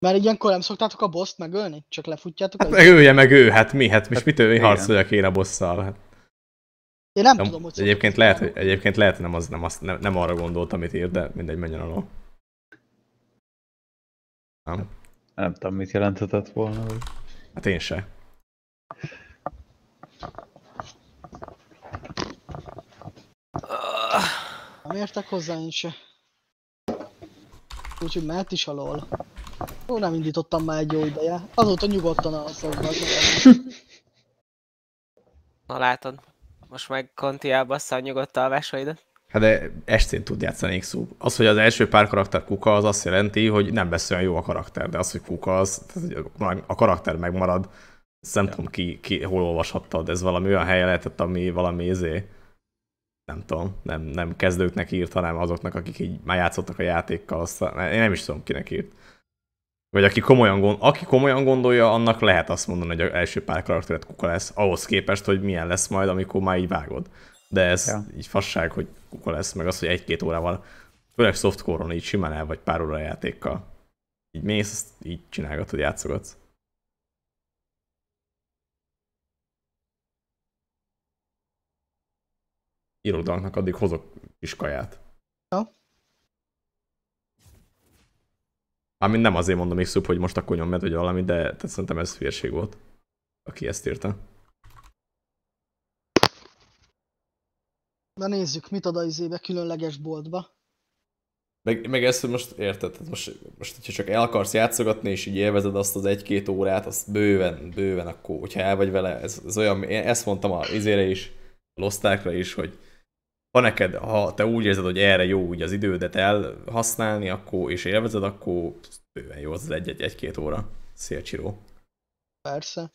Mert ilyenkor nem szoktátok a bosszt megölni? Csak lefutjátok Hát meg ölje meg ő, hát mi? Hát most mitől igen. harcoljak én a bosszal? Hát. Én nem tudom, hogy Egyébként lehet, hogy nem arra gondolt, amit írt, de mindegy, menjen alól. Nem tudom, mit jelenthetett volna. Vagy... Hát én se. Nem értek hozzá én se. Úgyhogy mehet is alól. Ó, nem indítottam már egy jó ideje. Azóta nyugodtan alszom. Na látod, most meg Conti elbassza a nyugodt alvásaidat. Hát de estén tud játszani X-ub. Az, hogy az első pár karakter kuka, az azt jelenti, hogy nem lesz olyan jó a karakter, de az, hogy kuka, az, a karakter megmarad. Ezt nem tudom ki hol olvashattad, ez valami olyan helyen lehetett, ami valami nem tudom, nem kezdőknek írt, hanem azoknak, akik így már játszottak a játékkal, aztán én nem is tudom, kinek írt. Vagy aki komolyan gondolja, annak lehet azt mondani, hogy az első pár karakteret kuka lesz, ahhoz képest, hogy milyen lesz majd, amikor már így vágod. De ez így fasság, hogy kuka lesz, meg az, hogy 1-2 órával, főleg softcore-on így simán el vagy pár óra játékkal. Így mész, azt így csinálgatod, játszogatsz. Irodánknak addig hozok kis kaját. Mármint nem azért mondom X-ub, hogy most akkor nyomjad, vagy valami, de szerintem ez hülyeség volt, aki ezt írta. Na nézzük, mit ad a izébe különleges boltba. Meg ezt most érted, most hogyha csak el akarsz játszogatni, és így élvezed azt az 1-2 órát, azt bőven akkor, hogyha el vagy vele, ez olyan, én ezt mondtam a izére is, a Lost-Arkra is, hogy ha te úgy érzed, hogy erre jó úgy az idődet elhasználni, akkor, és élvezed, akkor bőven jó az 1-2 óra. Szia, Csiró. Persze.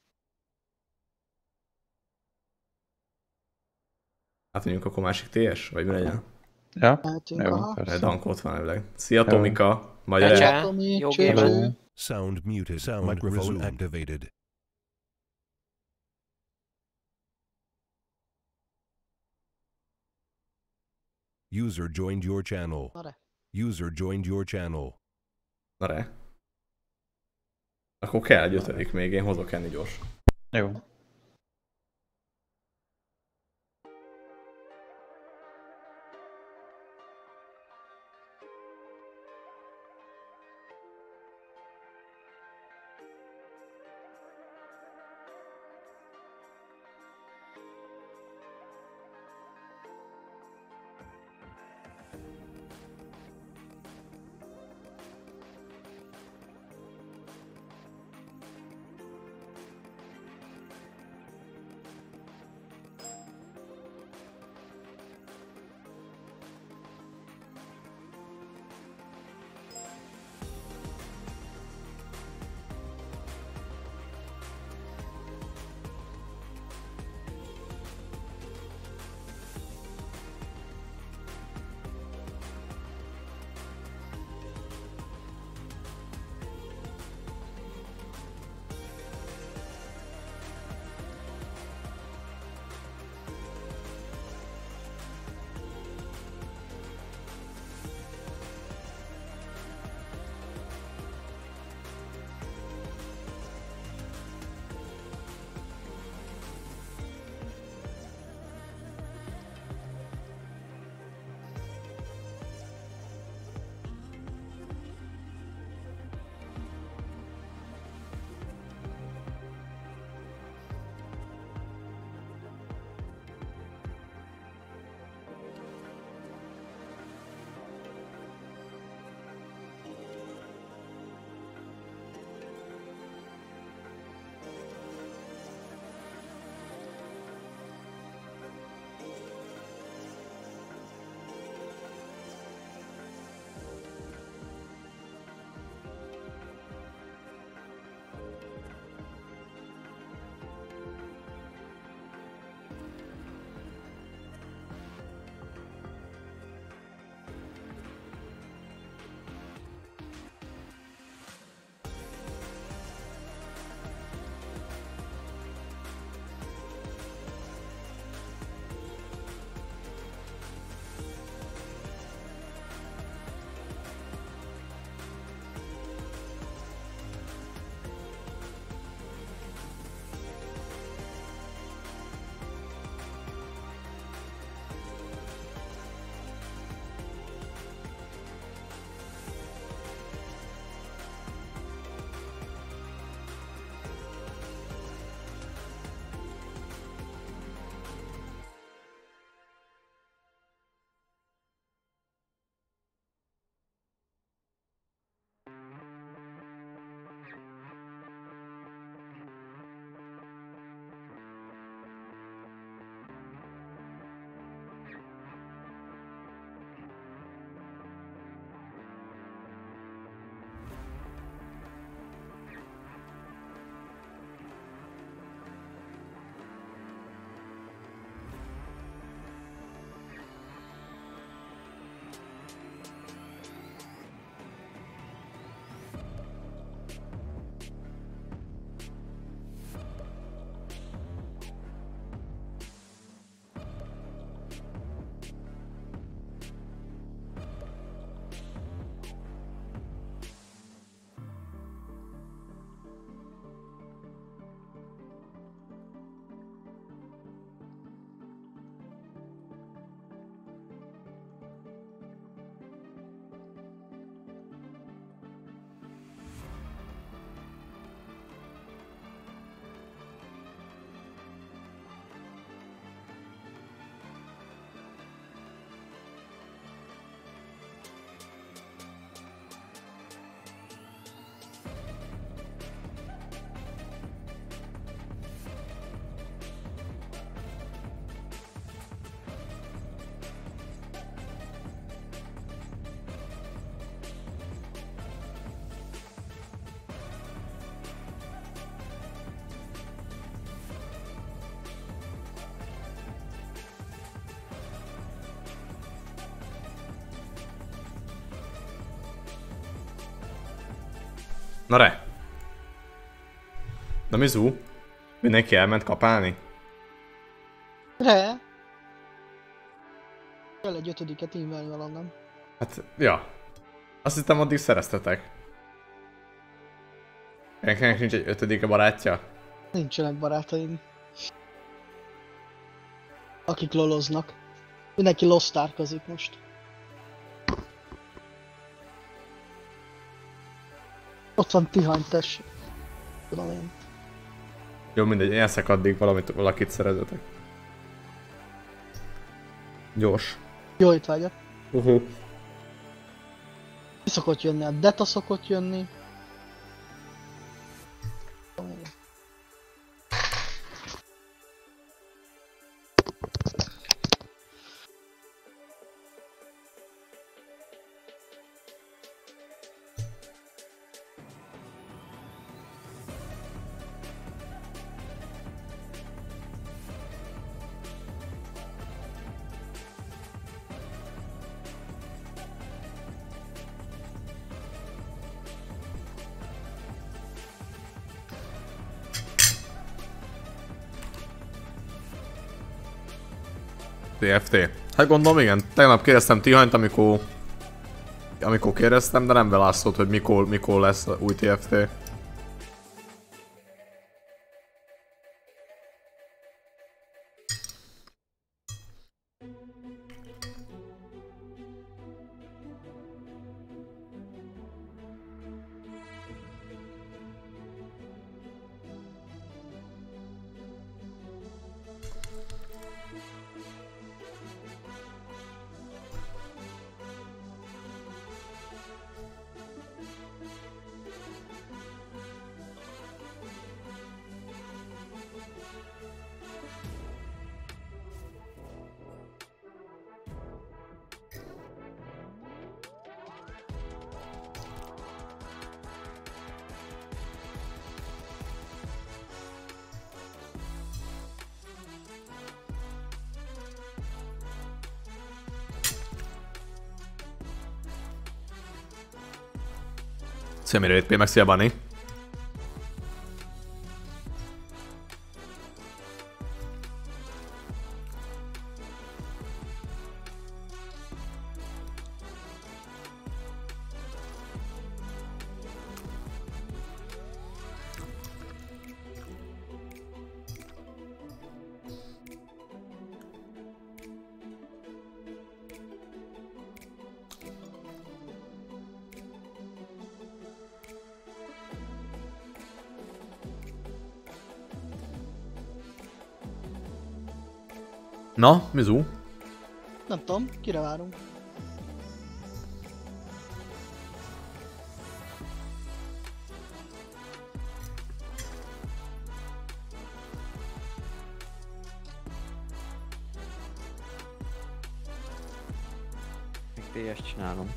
Átmegyünk akkor másik TS? Vagy mi legyen? Ja, Mehetünk, jó, aha. persze. Dank ott van elvileg. Szia, Tomika! Magyar Csá. el. Tomi, Jó cső, game. cső. Sound muted. Microphone activated. User joined your channel. Na re. User joined your channel. Na re. Akkor kell egy 5. még, én hozok enni gyors. Jó. Na re! Na Mizu? Mindenki elment kapálni? Re! Kell egy ötödiket invelni valonnan. Hát, ja. Azt hittem addig szereztetek. Ennek nincs egy ötödike barátja? Nincsenek barátaim. Akik loloznak. Mindenki losztárkozik most. Ott van Tihany, tessék. Tudom én. Jó, mindegy, én eszek addig valakit szerezetek. Gyors. Jó, itt vagyok. Uh-huh. Ki szokott jönni? A Deta szokott jönni. TFT. Hát gondolom igen, tegnap kérdeztem Tihanyt, amikor kérdeztem, de nem belásztott, hogy mikor lesz új TFT. Szia Mirőt, meg szia Bunny. Na, Mizu? Nem tudom, kire várunk? Még TS csinálom.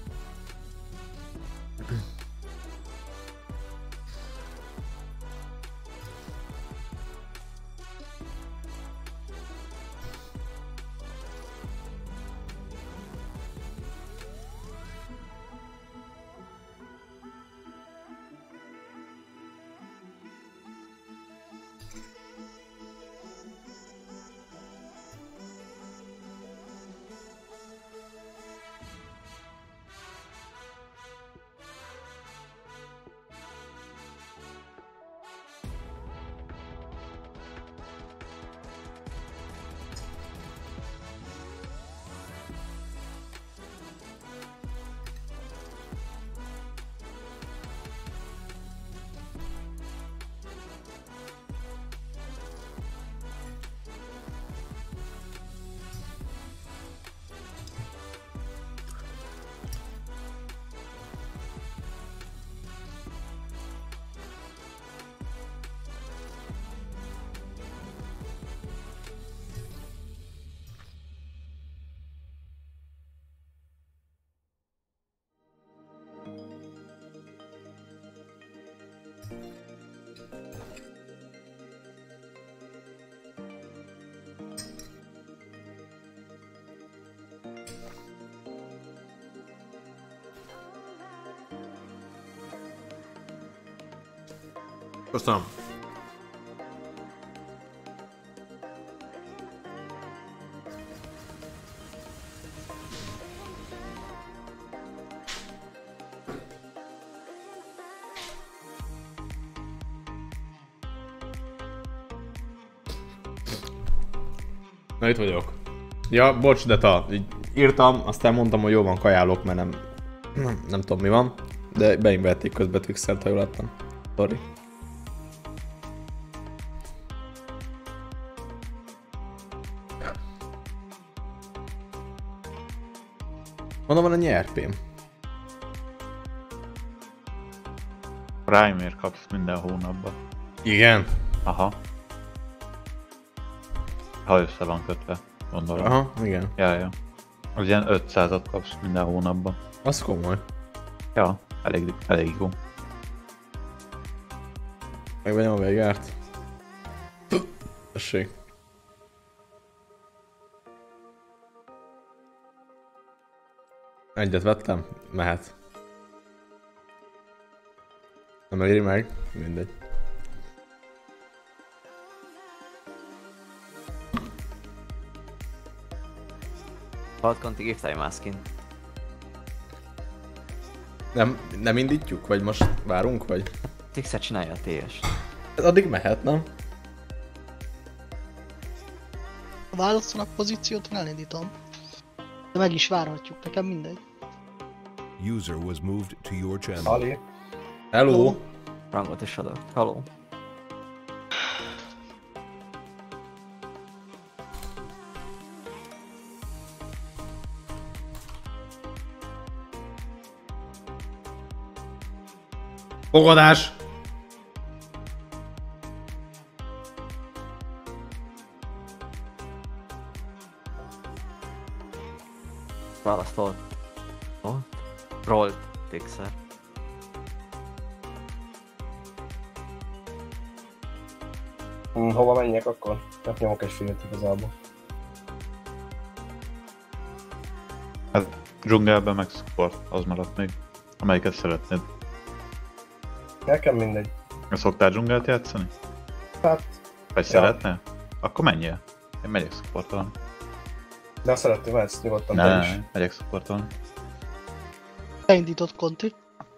Köszönöm. Na itt vagyok. Ja, bocs, de így írtam, aztán mondtam, hogy jó van, kajálok, mert nem tudom mi van. De beim vették közbe Twixert, ha jól láttam. Sorry. Mondom, van a nyerpém. Primer kapsz minden hónapban. Igen. Aha. Ha össze van kötve, gondolom. Aha, igen. Ja. Az ilyen 500-at kapsz minden hónapban. Az komoly. Ja, elég jó. Megvegyem a Veigárt. Tessék. Egyet vettem? Mehet. Nem éri meg? Mindegy. Falconti giftálj máskin. Nem indítjuk? Vagy most várunk? Vagy? Tixet csinálja a TS-t. Addig mehet, nem? Ha választanak pozíciót, én elindítom. De meg is várhatjuk, nekem mindegy. User was moved to your channel. Ali, Hello! Rangot is adok. Haló. Fogadás! Választol. Roll Tixer. hova menjek akkor? Hát nyomok egy félt igazából. Hát dzsungelben meg support, az maradt még. Amelyiket szeretnéd. Nekem mindegy. Szoktál dzsungelt játszani? Hát, Vagy szeretnél? Akkor menjél. Én megyek supportolni. de ha szeretném, mehetsz nyugodtan te is. Ne, megyek supportolni. Beindított Conti.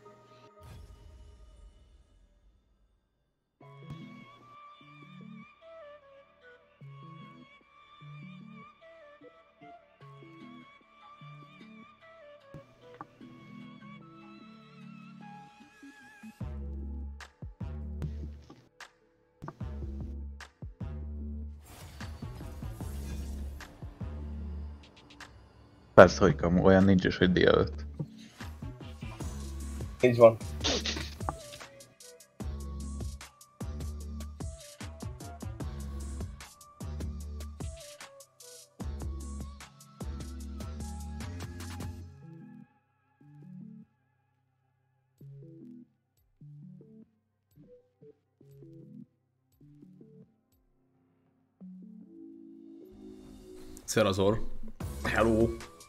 Persze, hogy kamu, olyan nincs is, hogy délelőtt. Így van. Szerazor. Hello!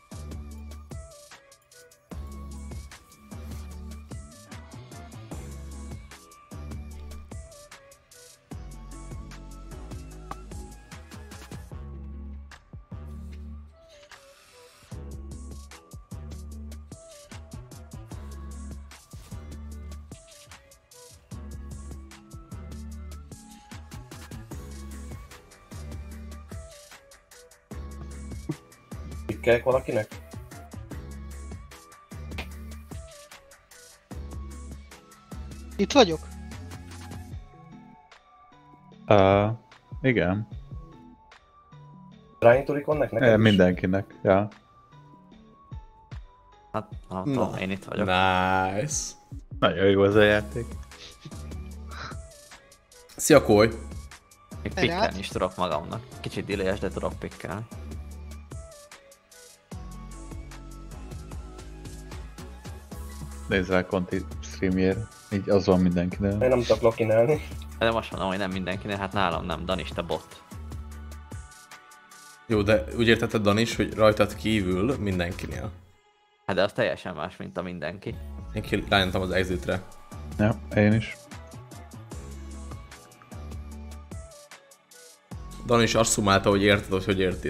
Pikkeljek valakinek? Itt vagyok. Igen. Rányítódik van neked? Mindenkinek, ja. Hát, nem tudom, én itt vagyok. Nice! Nagyon jó az a játék. Szia, Koly! Még pikkelni is tudok magamnak. Kicsit delayes, de tudok pikkelni. Nézz rá Conti streamjére. Így az van mindenkinél. Én nem tudok lokinálni. De most mondom, hogy nem mindenkinél, hát nálam nem, Danis, te bot. Jó, de úgy értetted, Danis, hogy rajtad kívül mindenkinél. Hát de az teljesen más, mint a mindenki. Én rányomtam az exitre. Ja, én is. Danis azt szumálta, hogy érted, hogy érti.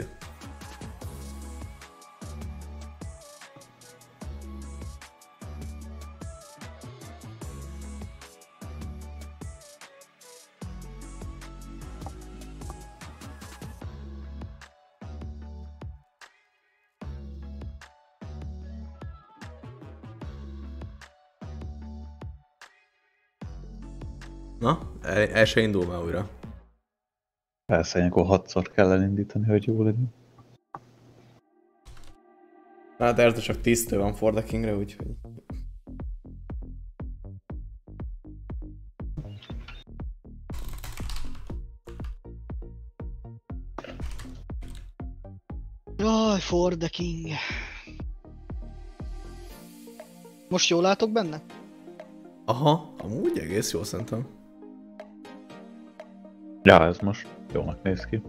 Na, el se indul már újra. Persze, ilyenkor 6-szor kell elindítani, hogy jó legyen. Hát erre csak 10-től van for the Kingre, úgyhogy... Jaj, for the king. Most jól látok benne? Aha, amúgy egész jó szerintem. Ja, ez most jónak néz ki.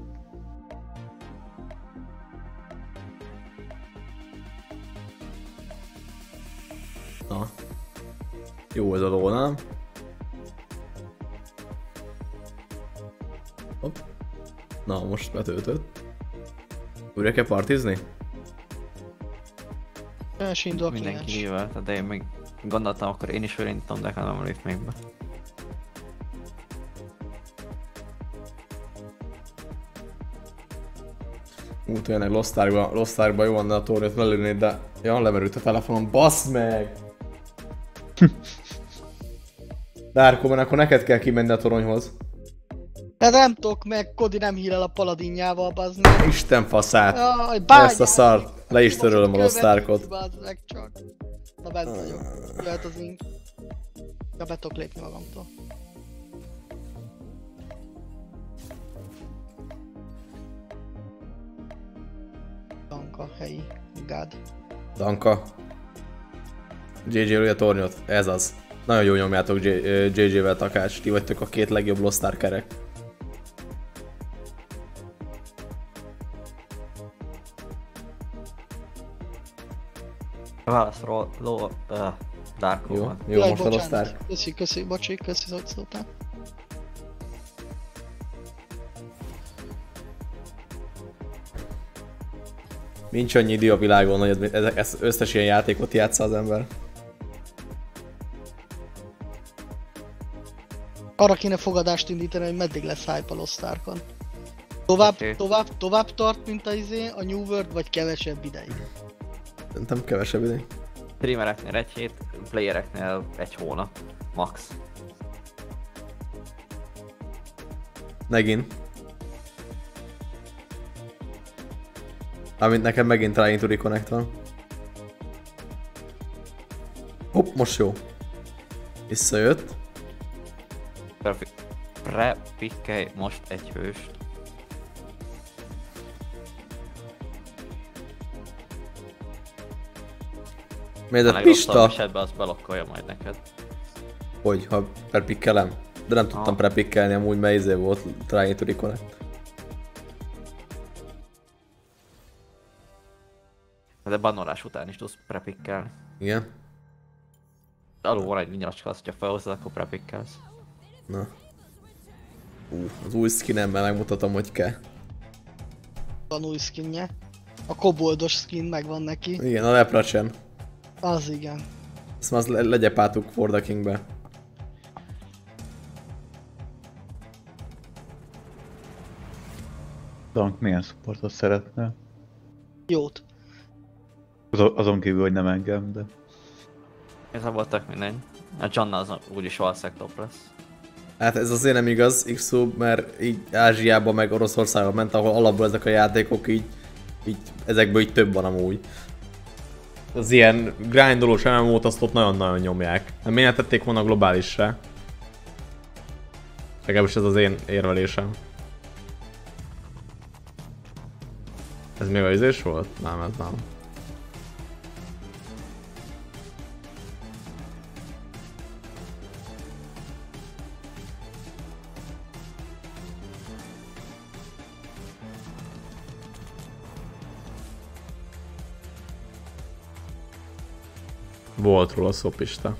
Na. Jó ez a ló, nem? Hopp. Na, most betöltött. Újra kell partizni? És indul a Mindenki kliens. nyilván, de én még gondoltam, akkor én is felindítom, de nem lép még be. Tényleg Lost Arkba jó lenne a tornyot lelőni, de... Ja, lemerült a telefonom, bassz meg! Darko, akkor neked kell kimenni a toronyhoz. De nem tudok meg, Kodi nem hílel a paladinjával, bazd meg. Isten faszát! Jaj, Ezt a szart! Le is törölöm a Lost Arkot. Bazd meg csak. Na bent vagyok. Jöhet az ink. Ja, be tudok lépni magamtól. Danka, helyi, gád. Danka. JJ lője a tornyot, ez az. Nagyon jó nyomjátok JJ-vel Takács, ti vagytok a két legjobb Lost Arkerek. Válaszról Darko Jó, van. jó Jaj, most a Lost bocsánat. Ark. Köszi, bocsi, hogy szóltál. Nincs annyi idő a világon, hogy ez összes ilyen játékot játsza az ember. Arra kéne fogadást indítani, hogy meddig lesz hype a Lost Arkon. Oké. Tovább tart, mint a New World, vagy kevesebb ideig? Szerintem kevesebb idő. Streamereknél egy hét, playereknél egy hónap. Max. Megint. Amint nekem megint Trying to Reconnect van. Hopp, most jó. Visszajött. Prepikkelj most egy hőst. Miért A a legrosszabb Pista? esetben azt belokkolja majd neked. Hogy, ha prepikkelem? De nem tudtam Aha. prepikkelni, amúgy mert izé volt Trying to Reconnect. De banolás után is tudsz prepikkelni. Igen. Alul van egy vinyacska, azt, hogyha felhozod, akkor prepikkelsz. Na. Az új skinemben megmutatom, hogy kell. Van új skinje. A koboldos skin megvan neki. Igen, a Lepracsen. Az igen. Ezt már legyepáltuk for the Kingbe. Dank milyen supportot szeretne? Jót. Azon kívül, hogy nem engem, de... Ez voltak mindegy. A Johnnal az úgyis valószínűleg top lesz. Hát ez azért nem igaz, X-Sub, mert így Ázsiába meg Oroszországba ment, ahol alapból ezek a játékok így ezekből így több van amúgy. Az ilyen grindolós MMO-t azt ott nagyon-nagyon nyomják. Hát miért tették volna globálisra? Legalábbis ez az én érvelésem. Ez még a izés volt? Nem, ez nem. Volt róla szó, Pista.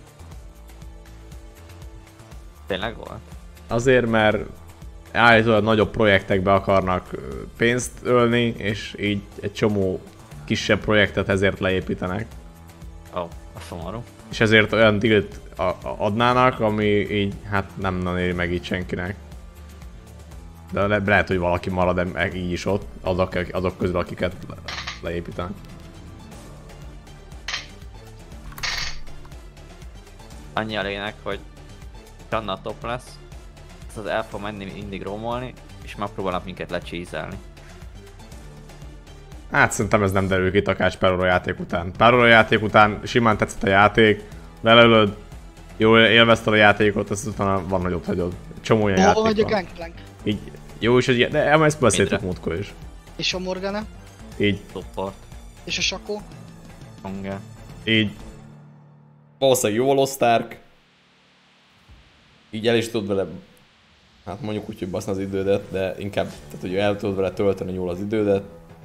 Tényleg volt? Azért, mert állítólag nagyobb projektekbe akarnak pénzt ölni, és így egy csomó kisebb projektet ezért leépítenek. Ó, a szomorú. És ezért olyan dealt adnának, ami így hát nem éri meg így senkinek. De lehet, hogy valaki marad így is ott, azok közül, akiket leépítenek. Annyi a lényeg, hogy Janna top lesz, az el fog menni mindig roamolni, és megpróbálnak minket lecsízelni. Hát szerintem ez nem derül ki Takács pár óra játék után. Pár óra játék után simán tetszett a játék, beleülöd, jól élvezted a játékot, azt utána van, hogy ott hagyod. Csomó olyan játék Hol vagy a van. Gangplank? Így, jó is, de ezt beszéltük múltkor is. És a Morgana? Így, Support, És a Sakó? Tonga. így. Valószínűleg jó Stark. Így el is tudod vele, hát mondjuk úgy, hogy baszni az idődet, de inkább, tehát hogy el tudod vele tölteni jól az idődet.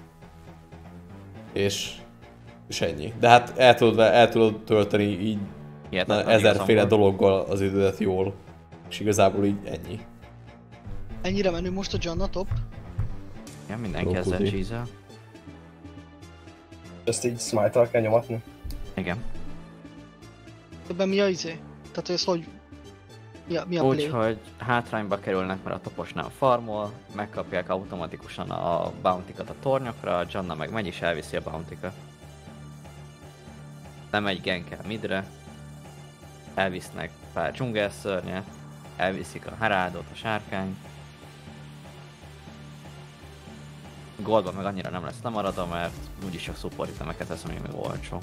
És ennyi. De hát el tudod tölteni így ezerféle dologgal az idődet jól. És igazából így ennyi. Ennyire menő most a Janna top? Ja, mindenki ezzel Rókuti. cheese-el. Ezt így smite-tal kell nyomatni. Igen. Ebben mi a izé? Tehát ez hogy... Mi a play? Úgyhogy hátrányba kerülnek, mert a topos nem farmol, megkapják automatikusan a bounty-kat a tornyokra, a Janna meg megy és elviszi a bounty-kat. Nem egy gank el midre, elvisznek pár dzsungelszörnyet, elviszik a Heraldot, a sárkány. Goldban meg annyira nem lesz lemaradva, mert úgyis csak support itemeket tesz, ami még olcsó.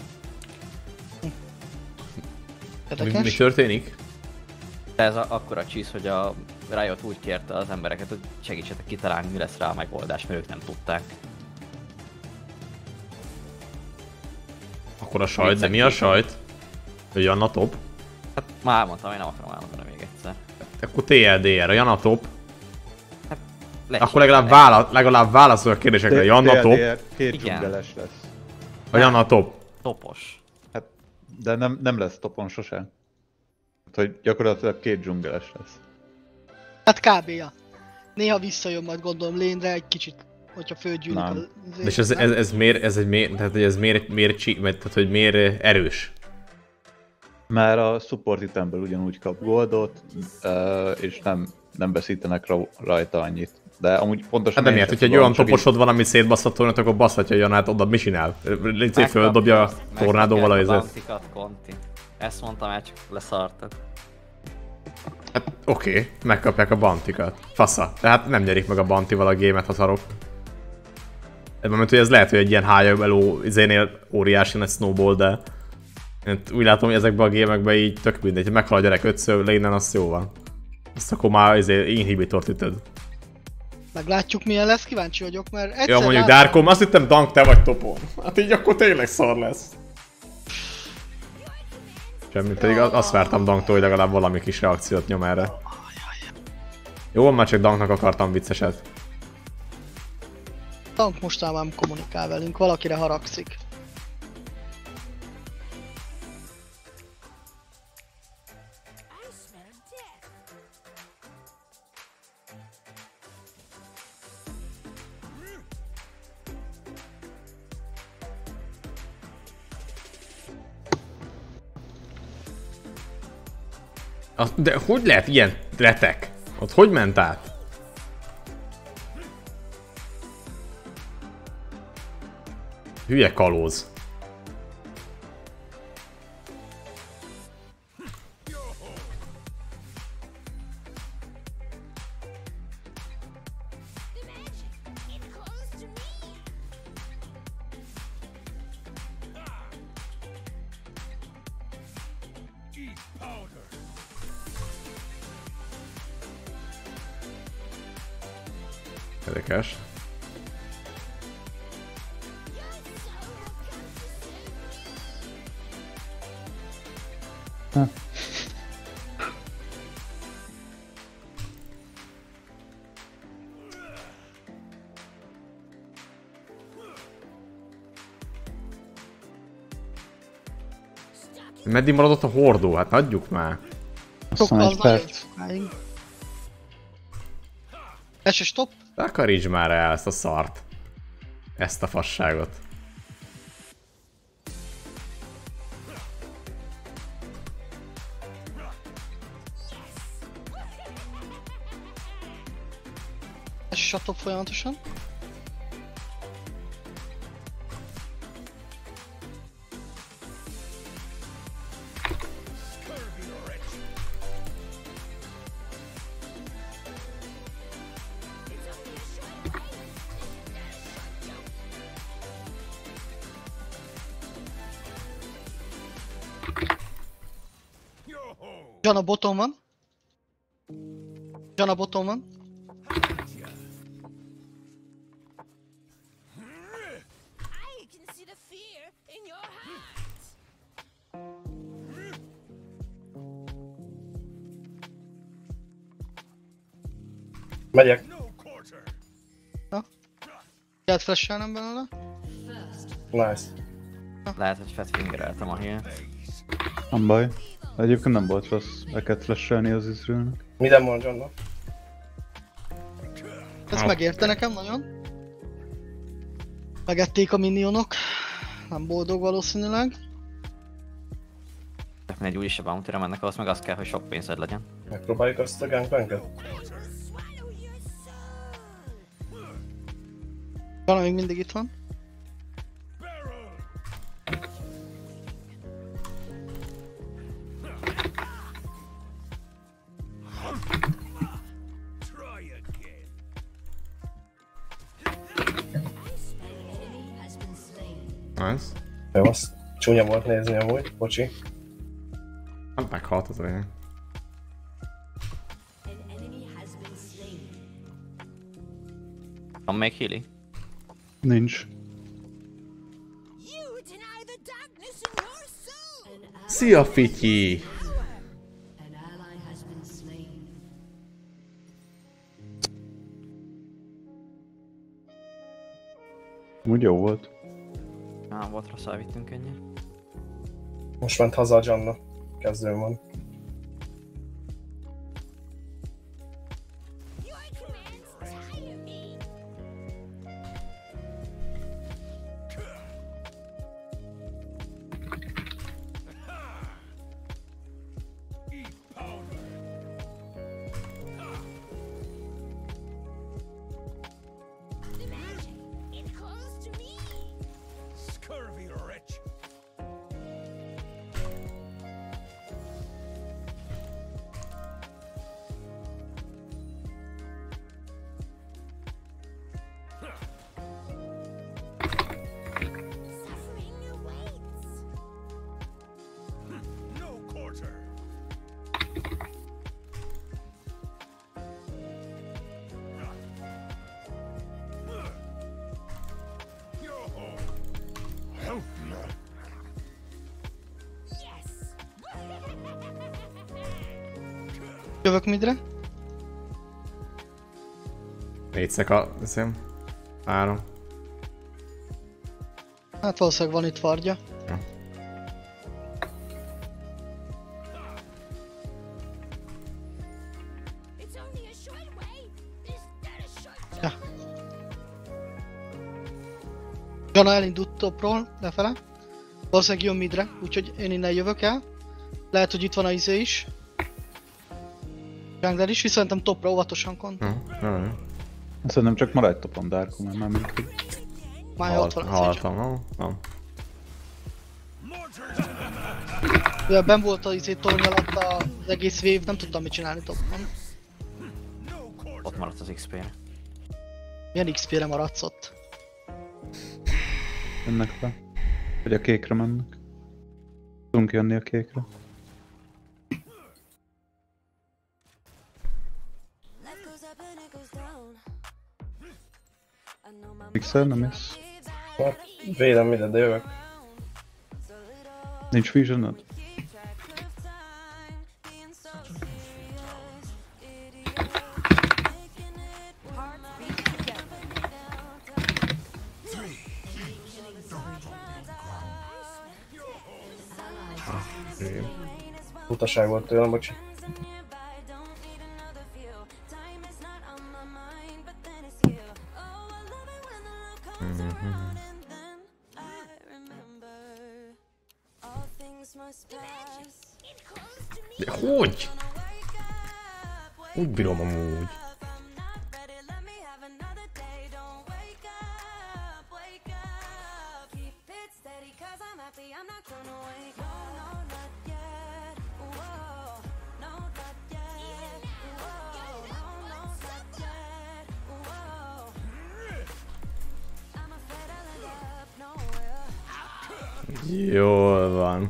Érdekes? Mi történik? De ez akkora cheese, hogy a Riot úgy kérte az embereket, hogy segítsetek kitalálni, mi lesz rá a megoldás, mert ők nem tudták. Akkor a sajt, de mi a sajt? Hogy Janna top? Hát már elmondtam, én nem akarom elmondani még egyszer. Akkor TLDR, a Janna top. Lesz. Akkor legalább válaszol a kérdésekre. Janna top. Két Igen. dzsungeles lesz. A Janna top. Topos. Hát, de nem lesz topon sosem. Hát, hogy gyakorlatilag két dzsungeles lesz. Hát kb-ja. Néha visszajön majd gondolom lénre egy kicsit, hogyha fölgyűlik Nem. az... És ez miért, tehát hogy ez tehát hogy miért erős? Mert a support itemből ugyanúgy kap goldot, és nem veszítenek rajta annyit. De amúgy pontosan... Hát de miért? Hogyha egy olyan toposod van, ami szétbasszott tornát, akkor baszhatja a Janát, oda mit csinál? Légy szép, földobja a tornádóval a izet. Conti. Ezt mondtam, el csak leszartad. Hát oké, megkapják a bantikat. Fasza. Tehát nem nyerik meg a bantival a gémet, ha szarok. Ebben mert hogy ez lehet, hogy egy ilyen high eló izénél óriási nagy snowball, de én úgy látom, hogy ezekben a gémekben így tök mindegy, hogy meghal a gyerek ötször, lénen az jó van. Azt akkor már inhibitort ütöd. Meglátjuk milyen lesz, kíváncsi vagyok, mert egyszer Ja, mondjuk láttam- Darkom, azt hittem Dank, te vagy topon. Hát így akkor tényleg szar lesz. Semmi, pedig azt vártam Danktól, hogy legalább valami kis reakciót nyom erre. Jó, már csak Danknak akartam vicceset. Tank mostában nem kommunikál velünk, valakire haragszik. De hogy lehet ilyen retek? Ott hogy ment át? Hülye kalóz. Érdekes. Meddig maradott a hordó? Hát adjuk már. Azt hiszem Sokkal egy nagyon perc. sokáig. SS stop. Takarítsd már el ezt a szart. Ezt a fasságot. SS stop folyamatosan. Jana bottom van. Jana bottom van. I can see the fear in your heart. Megyek. Kellett flashelnem belőle. Nice. Lehet, hogy fatfingereltem a heal. Nem baj. De egyébként nem volt rossz. Be kellett flashelni az Izraelnek. Minden van Johnnak. Ez megérte nekem nagyon. Megették a minionok. Nem boldog valószínűleg. De mindegy, úgyis a bounty-ra mennek, ahhoz meg az kell, hogy sok pénzed legyen. Megpróbáljuk azt a gangbanket? Jana még mindig itt van. Nice. Jó, azt csúnya volt nézni amúgy, bocsi. Hát meghalt az olyan. Van még healing? Nincs. You deny the darkness in your soul. Szia, Fityi! Úgy jó volt. Nem volt rossz, elvittünk ennyi. Most ment haza a Johnna. Kezdőn van. Your commands tire me. The magic, it calls to me. Scurvy wretch. Suffering awaits. No quarter. Yes. Jövök midre. 4 szeka, hiszem. 3. Hát valószínűleg van itt vardja. It's only a short way. Is that a short Ja. Jana elindult topról, lefele. Valószínűleg jön midre, úgyhogy én innen jövök el. Lehet, hogy itt van a izé is. Jungler is, viszont szerintem topra óvatosan kont. Jó. Szerintem csak maradj topon, Darko, mert már mindig. Már ott van a cég. Haltam, nem? Mivel benn volt az izé torny alatt az egész wave, nem tudtam mit csinálni topon. Ott maradt az XP-re. Milyen XP-re maradsz ott? Jönnek le. Vagy a kékre mennek. Tudunk jönni a kékre. Pixel, nem jössz? Hát, védem minden, de jövök. Nincs visionod? butaság volt tőlem, bocsi. De hogy? Úgy bírom amúgy. Jól van.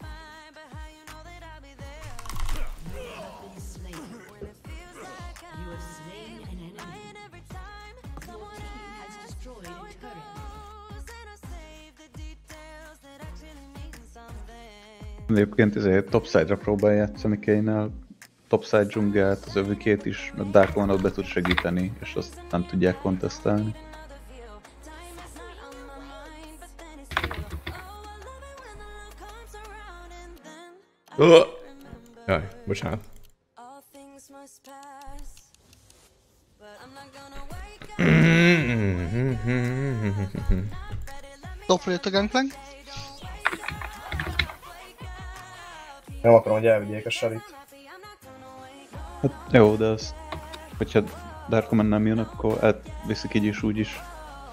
Egyébként ezért topside-ra próbál játszani kéne a topside dzsungelt, az övükét is, mert Darkon ott be tud segíteni, és azt nem tudják kontesztálni. Jaj, bocsánat. Topra jött a gangplank. Nem akarom, hogy elvigyék a sarit. Hát jó, de azt, hogyha Darkoman nem jön, akkor elviszik így is úgy is.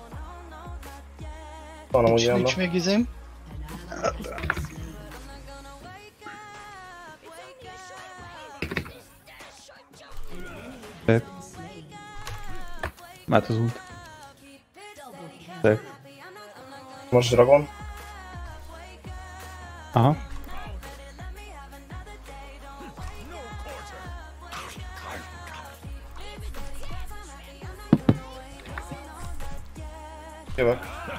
Van amúgy ilyen, Nincs még izém. Szép. Mát az út. Szép. most Dragon. Aha. Jövök.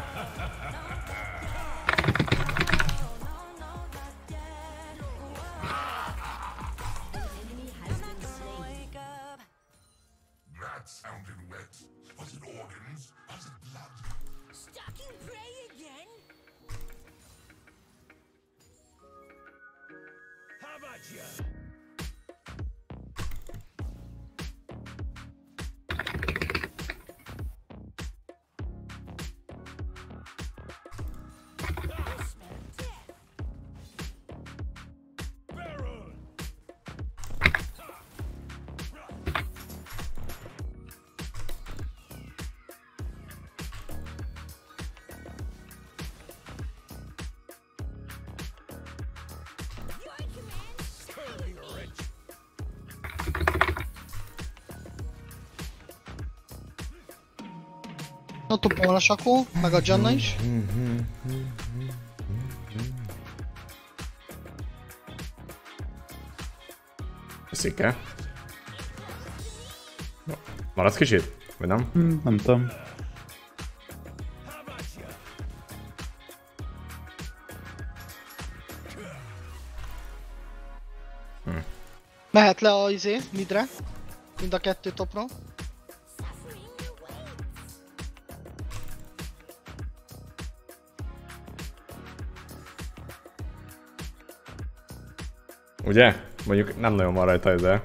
That sounded wet. Was it organs? Was it blood? Stalking prey again? How about you? Barrel! Scurvy wretch! Ott van a Sakó, meg a Janna is. Köszik el. Maradsz kicsit? Vagy nem? Nem tudom. Mehet le a izé, midre. Mind a kettő topról. Ugye? Mondjuk nem nagyon van rajta ez.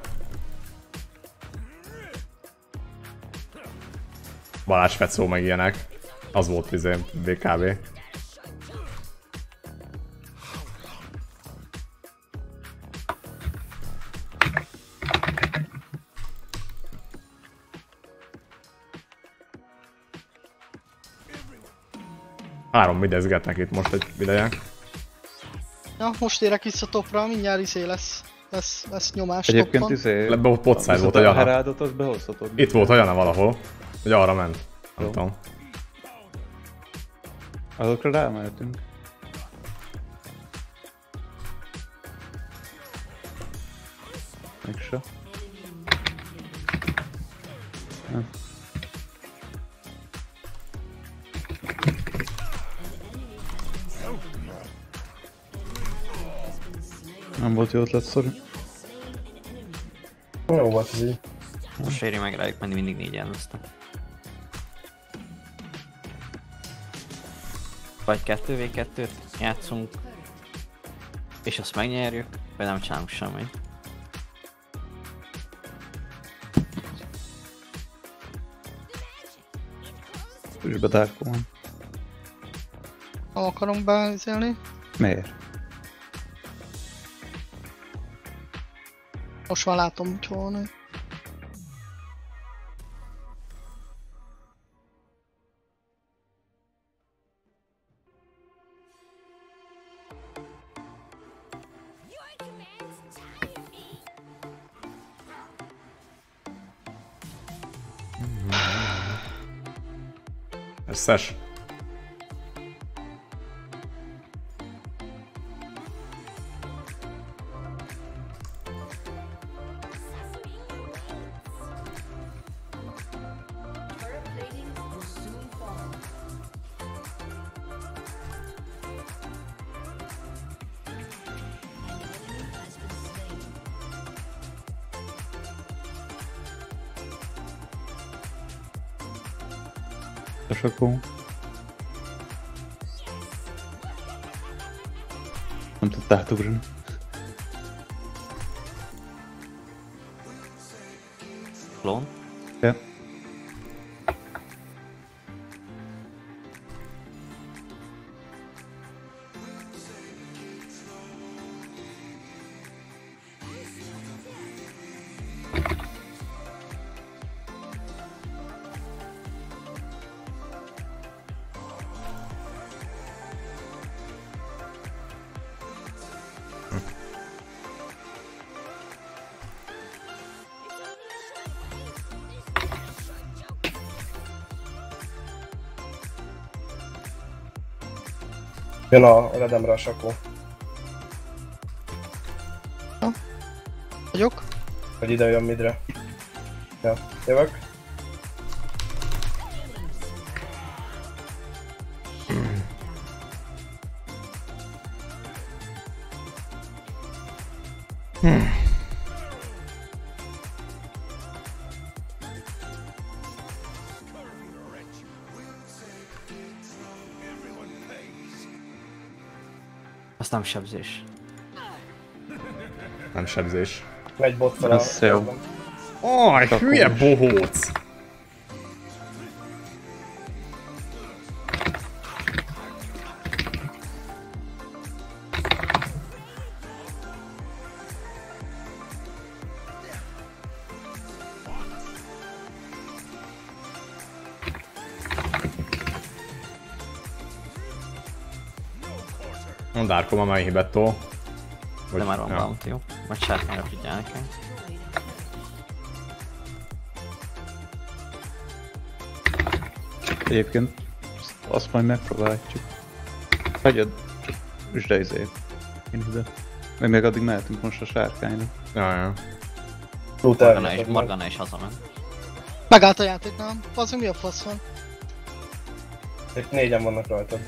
Balázs Fecó meg ilyenek. Az volt izé, BKB. Három midezgetnek itt most egy ideje. Ja, most érek vissza topra, mindjárt izé lesz nyomás Egyébként toppon. izé... Potside volt a a Jana. Heraldot azt behozhatod. Itt volt a Jana valahol. Hogy arra ment. Nem Jó. tudom. Azokra rámehetünk. Mégse. Nem. Nem volt jó ötlet, sorry. Jó volt ez így. Most éri meg rájuk menni, mindig négyen lesznek. Vagy 2v2-t játszunk, és azt megnyerjük, Vagy nem csinálunk semmit. És be Darko van. Nem akarunk beizélni. Miért? Most már látom, hogy hol van. Your commands tire me. Összes. És akkor... Nem tudta átugrani. Klón. Ja. Jön a Redemre a sakó. Vagyok. Hogy ide jön midre. Ja, jövök. Azt nem sebzés. Nem sebzés. Megy bot fel a... Ez jó. Aj, hülye bohóc! A Darko ma már hibetto. De már van bounty, jó? Majd sárkányra figyelnek el. Egyébként azt majd megpróbáljuk. Hagyjad, üsd izé. Én ide. Meg még addig mehetünk most a sárkányra. Ja. Morgana is hazament. Megállt a játék, nem? Az mi a fasz van? Itt négyen vannak rajtad.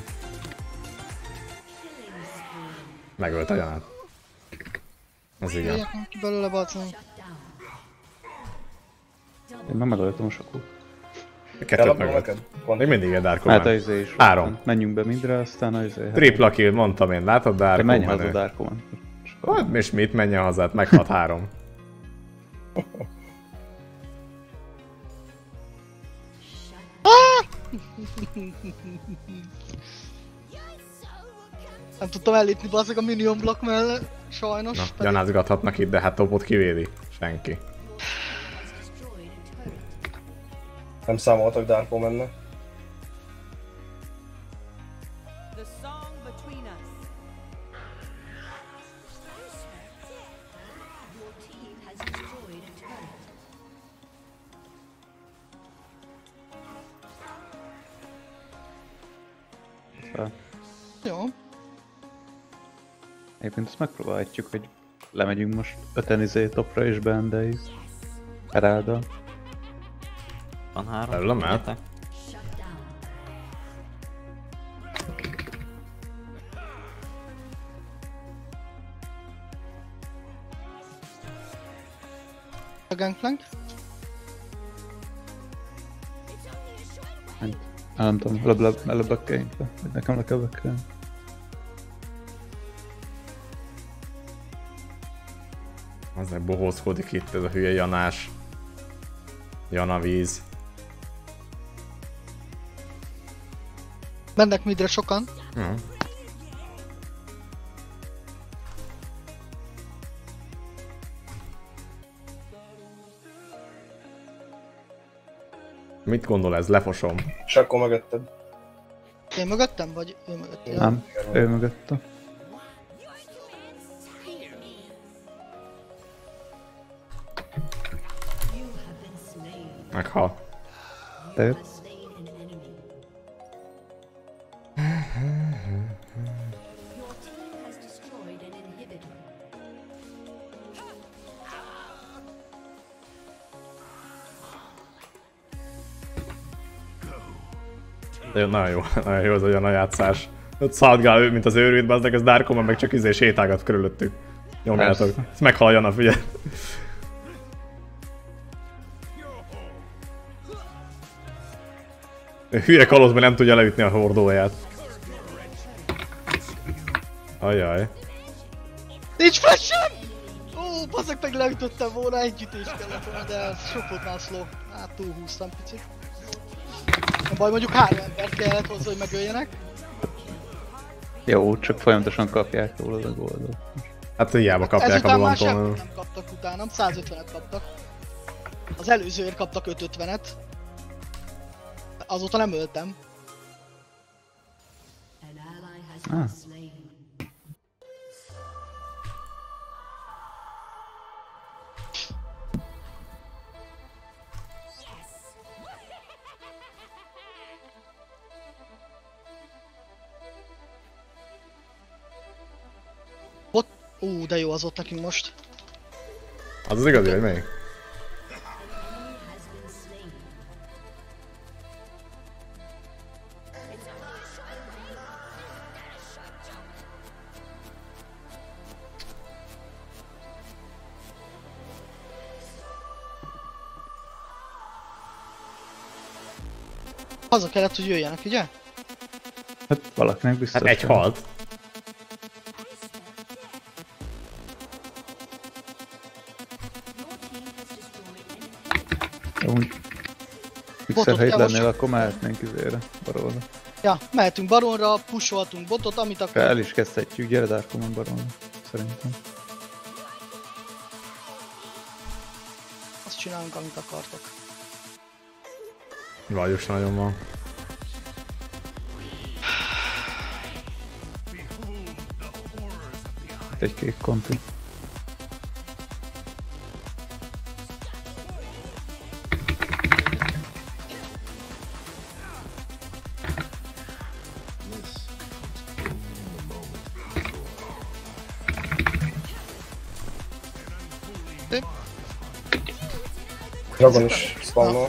Megölt a Janát. Az igen. Jöjjek ki belőle, bacni. Én már megöltem a sokot. Kettőt Eladom megölt. neked? Pont. Még mindig egy Darko Hát a van. izé is. 3. Menjünk be mindre, aztán a izé. Tripla kill, mondtam én, látod Te Darko menj haza menő. Darko van. Hát, és mit menjen haza, hát meghat 3. Nem tudtam ellépni bazzeg a minion block mellett. Sajnos. Na, pedig- Janázgathatnak itt, de hát topot kivédi. Senki. Nem számoltak Darko menne. The song between us. Your team has destroyed a turret. Jó. Egyébként ezt megpróbálhatjuk, hogy lemegyünk most 5-en izé topra és Bendeiz. Herálda. Van 3. Erről mehet. Figyeljetek. A gangplank. Nem tudom, előbb bekeljünk be, vagy nekem le kell bekelni. Az meg bohózkodik itt ez a hülye Janás. Janavíz. Mennek midre sokan. Mit gondol ez? Lefosom. És akkor mögötted. Én mögöttem, vagy ő mögöttem? Nem, ő mögötte. Meghal. Te jött? Nagyon jó az olyan a játszás. Ott szaladgál ő, mint az őrült, bazdek, ez Darkon meg csak sétálgat körülöttük. Nyomjátok. Ezt meghal Jana, figyelj. Hülye kalózban nem tudja leütni a hordóját. Ajjaj. Nincs flash-em! Ó, bazzak, meg leütöttem volna, egy ütés kellett volna, de ez sok volt már slow. Hát túlhúztam picit. A baj, mondjuk 3 embert kellett hozzá, hogy megöljenek. Jó, csak folyamatosan kapják róla a goldot. Hát hiába kapják Ezután a már Bluntól. semmit nem kaptak utánam, 150-et kaptak. Az előzőért kaptak 550-et. Azóta nem öltem. Ah. Ott... de jó az ott nekünk most. Az az igazi, vagy melyik? Haza kellett, hogy jöjjenek, ugye? Hát valakinek biztos. Hát egy kell. halt. Amúgy Botot Pixel, ha itt kell lennél, most- akkor mehetnénk izére, baróra. Ja, mehetünk baronra, pusoltunk botot, amit akkor... El is kezdhetjük, gyere Darkomon baróra, szerintem. Azt csinálunk, amit akartok. Vagyos nagyon van. Itt egy kék konti. Dragon is spawnol.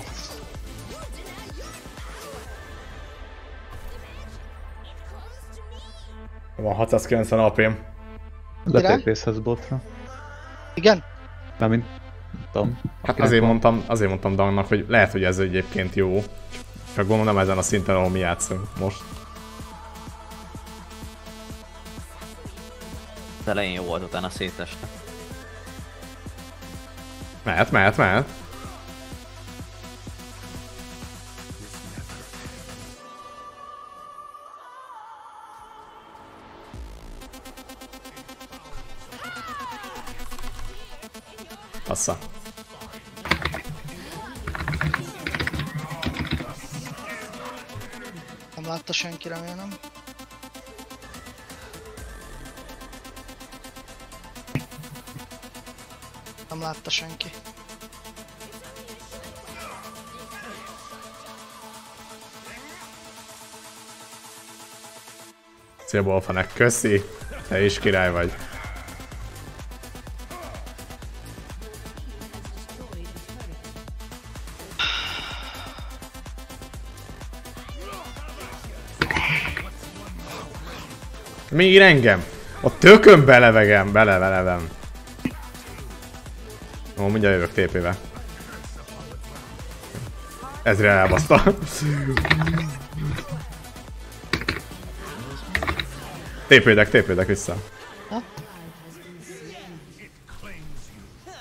Van 690 AP-m. Letépészhetsz botra. Igen? Mármint, tudom. Hát azért mondtam Dangnak, hogy lehet, hogy ez egyébként jó. Csak gondolom nem ezen a szinten, ahol mi játszunk most. Az elején jó volt, utána szétestek. Mehet. Passza. Nem látta senki, remélem. Nem látta senki. Szia Bolfanek, köszi! Te is király vagy. Mi ír engem? A tökön belevegem. Ó, mindjárt jövök TP-be. Ezre elbaszta. TP-dek vissza. Ha?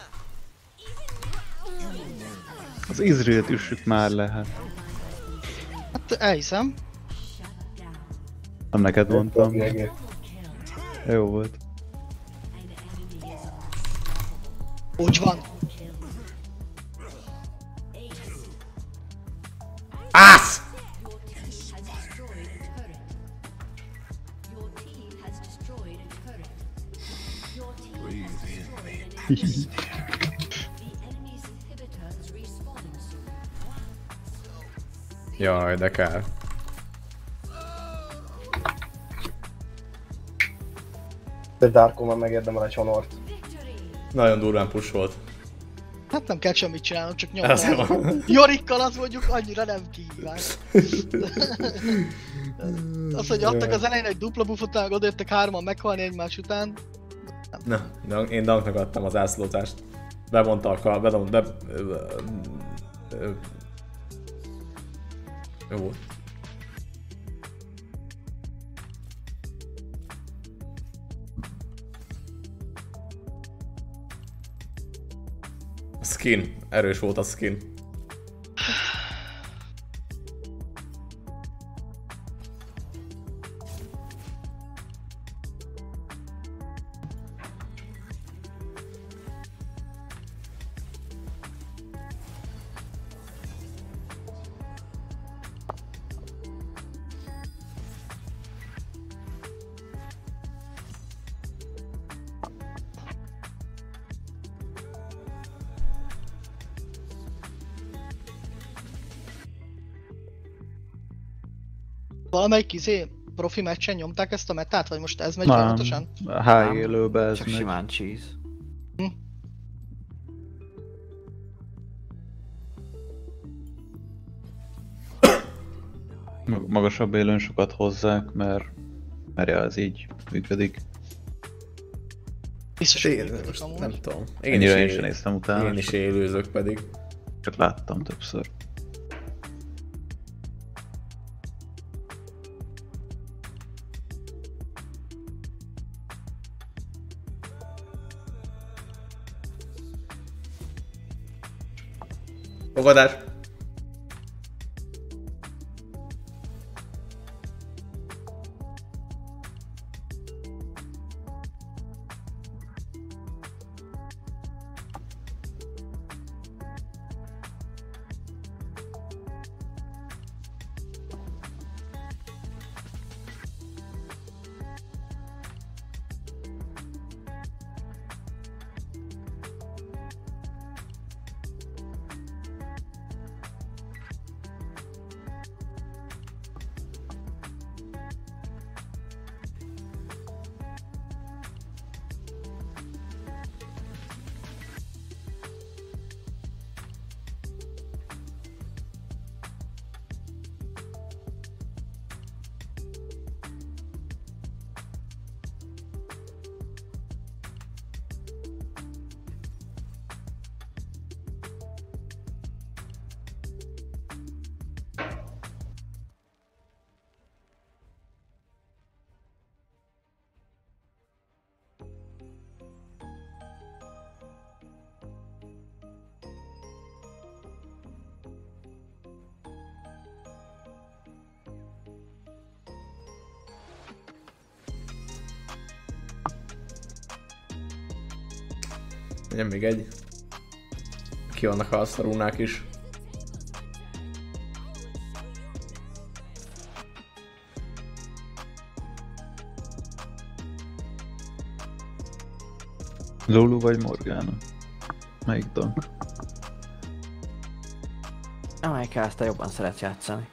Az Izraelt üssük már le, hát. Hát elhiszem. Nem neked mondtam. GG. Jó volt. Úgy van. Ász! Jaj, de kár. De Darko már megérdemel egy honort. Nagyon durván push volt. Hát nem kell semmit csinálnom, csak Ez nyomom. van. Jorikkal az mondjuk annyira nem kihívás. Az, hogy adtak az elején egy dupla buffot, talán odajöttek hárman meghalni egymás után. Na, én Dunknak adtam az ászlózást. Bevonta a kal, jó volt. A skin. Erős volt a skin. Valamelyik profi meccsen nyomták ezt a metát, vagy most ez megy Nem. folyamatosan? High élőbe ez Csak meg. simán cheese. Magasabb élőn sokat hozzák, mert ja, ez így működik. Biztos, hogy Én működik most amúgy. nem tudom. Ennyire én sem néztem utána. Én is élőzök pedig. Csak láttam többször. Fogadás! Legyen még egy. Ki vannak a szarúnák is. Lulu vagy Morgana? Melyik Dunk? Amelyik ezt jobban szeret játszani.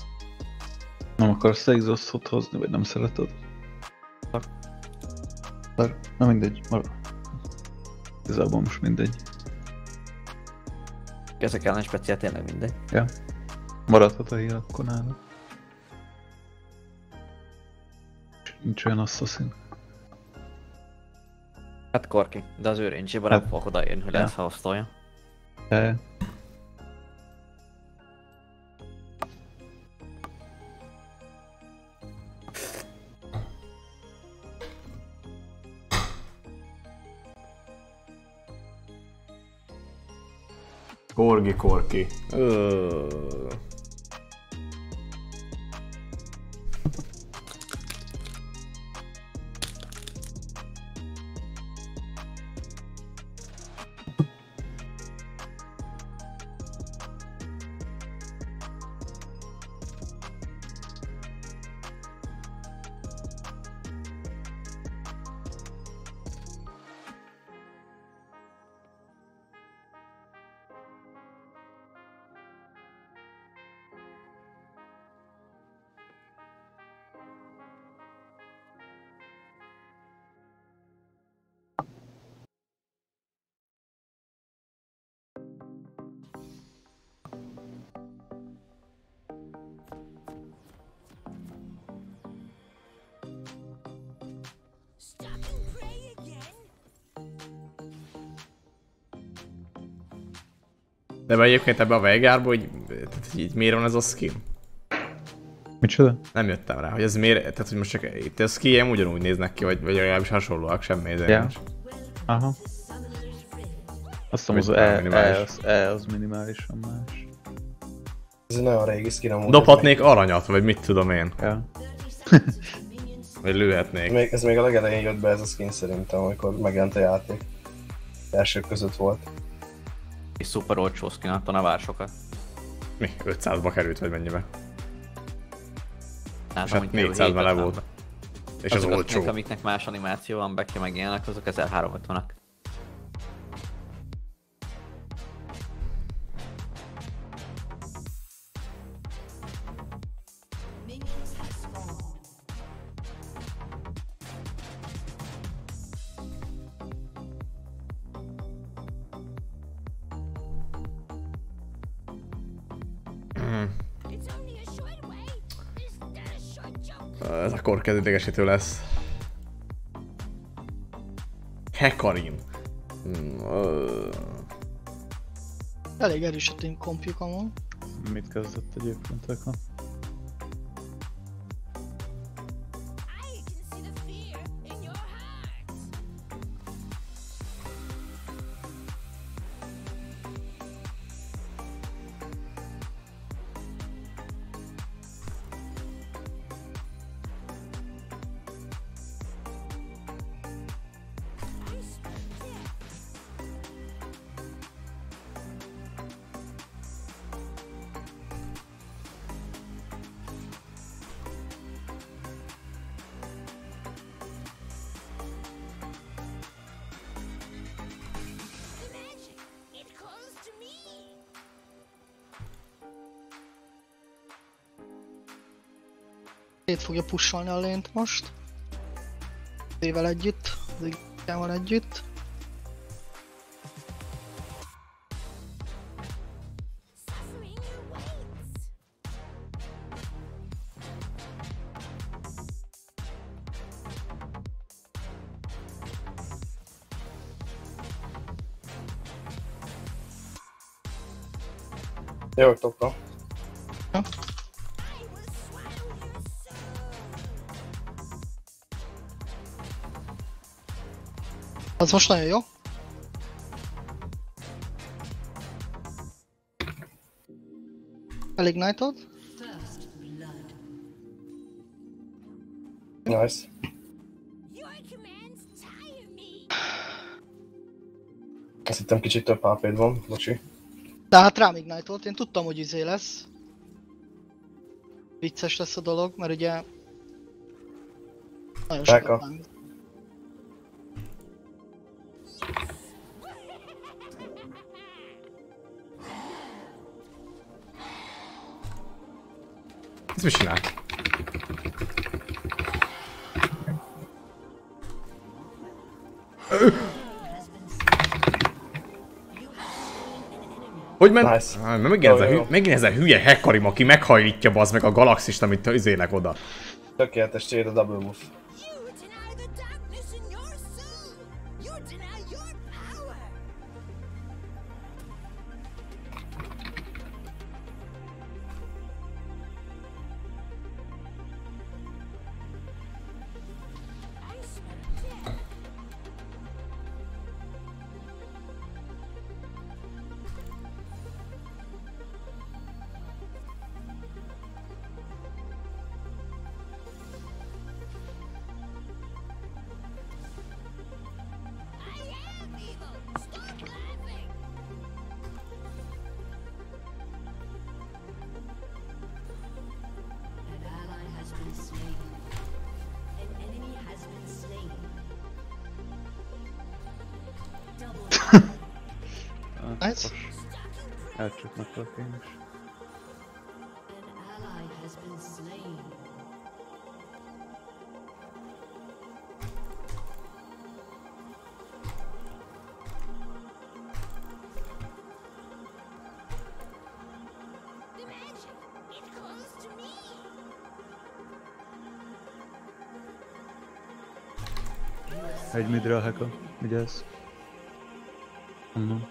Nem akarsz exhaustot hozni, vagy nem szereted? Na mindegy, igazából most mindegy. Ezek ellen speciál tényleg mindegy. Ja. Maradhat a hír akkor nála. Nincs olyan assassin. Hát Korki, de az ő range-ében nem fogok odaérni, hogy lesz hasztolja. De... Korki. Stop and pray again. De egyébként ebbe a Veigarba, hogy így miért van ez a skin? Micsoda? Nem jöttem rá, hogy ez miért, tehát hogy most csak itt a skin ugyanúgy néznek ki, vagy legalábbis hasonlóak, semmi izgalmas. Aha. Azt hiszem az az minimálisan más. Ez egy nagyon régi skin amúgy. Dobhatnék aranyat, vagy mit tudom én. Ja. Vagy lőhetnék. Ez még a legelején jött be ez a skin szerintem, amikor megjelent a játék. Elsők között volt. És szuper olcsó skin, attól ne vár sokat. Mi? 500-ba került, vagy mennyibe? Hát, és hát 400-ben le volt. És az olcsó. Amiknek más animáció van, be kell megjelennek, azok 1350-ak. It's only a short way. Is that a short jump? Ez a Korki idegesítő lesz. Hecarim. Elég erős a team kompjuk amúgy. Mit kezdett egyébként Eka? I can see the fear in your heart. The magic, it calls to me. Szét fogja pusolni a lént most. Ével együtt, az igával együtt. Suffering awaits. Jövök topra. I will swallow your soul. Az most nagyon jó. Elignite-od. Nice. Your commands tire me. Azt hittem kicsit több HP-d van, bocsi. De hát rám ignite-olt, én tudtam, hogy izé lesz. Vicces lesz a dolog, mert ugye... Nagyon sokat Eka. láng. Ez mit csinál? Hogy ment? Nice. Megint ez a hülye Hecarim, aki meghajlítja bazd meg a galaxist, amit izélek oda. Tökéletes trade a double buff. You deny the darkness in your soul. You deny your power. I smell death. I am evil. Stop laughing. An ally has been slain. An enemy has been slain. Double Nice. Elcsapnak én is. an ally has been slain. The magic. It calls to me. Egy midre a heka. Vigyázz. Mondom.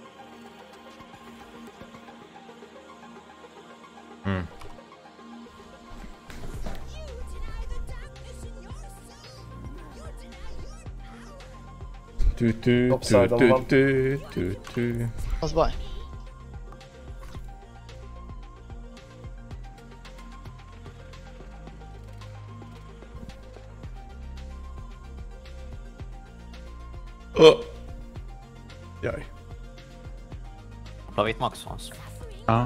You deny the darkness in your soul. You deny your power. Tü-tü, Topside-on van. tü-tü. Az baj. Jaj. Flavit maxolsz. Aha.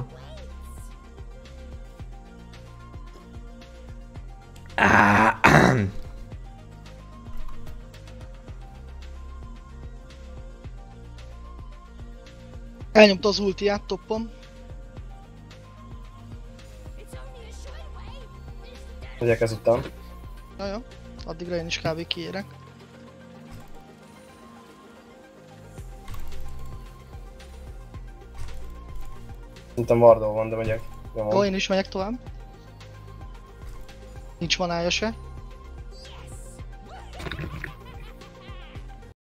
Elnyomta az ultiát toppon. It's only a short way. Megyek ezután. Jaja. Addigra én is kb. Kiérek. Szerintem Vardó van, de megyek. Jó, én is megyek tovább. Nincs manája se.